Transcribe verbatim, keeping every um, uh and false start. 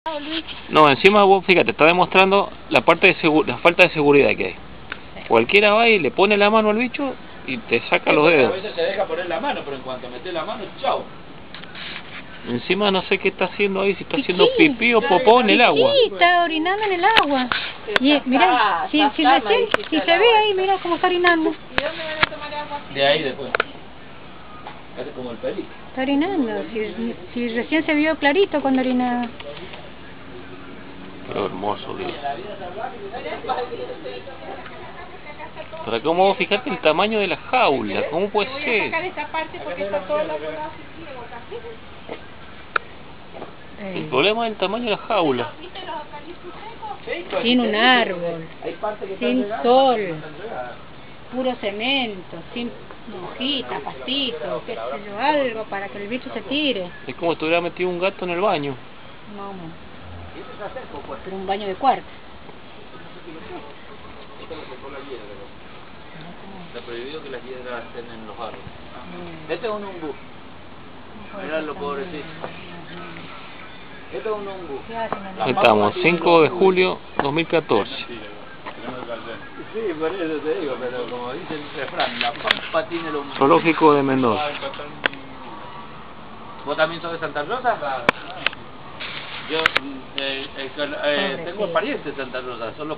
No, encima vos, fíjate, está demostrando la parte de segu la falta de seguridad que hay. Sí. Cualquiera va y le pone la mano al bicho y te saca sí, los dedos. A veces se deja poner la mano, pero en cuanto metes la mano, chao. Encima no sé qué está haciendo ahí, si está haciendo pipí o popó en el agua. Sí, está orinando en el agua. Y mirá, si, si recién, si se ve ahí, mirá cómo está orinando. ¿Y dónde van a tomar agua? De ahí después. Hace como el pelito. Está orinando, si, si recién se vio clarito cuando orinaba. Pero hermoso, Dios. Pero cómo vos fijate el tamaño de la jaula, ¿cómo puede ser? Voy a sacar esa parte porque está toda la bola así. El problema es el tamaño de la jaula. Sin un árbol, sin sol, puro cemento, sin hojitas, pastitos, qué sé yo, algo para que el bicho se tire. Es como si estuviera metido un gato en el baño. No, no. Pero un baño de cuarto. Está prohibido que las hiedras estén en los árboles. Mm. Este es un umbú. Mirá lo pobrecito. Este es un umbú. Ahí estamos, cinco de julio dos mil catorce. Sí, por eso te digo, pero como dice el refrán, la pampa tiene el umbú. Zoológico de Mendoza. ¿Vos también sos de Santa Rosa? Yo eh, eh, eh, tengo parientes de Santa Rosa, son los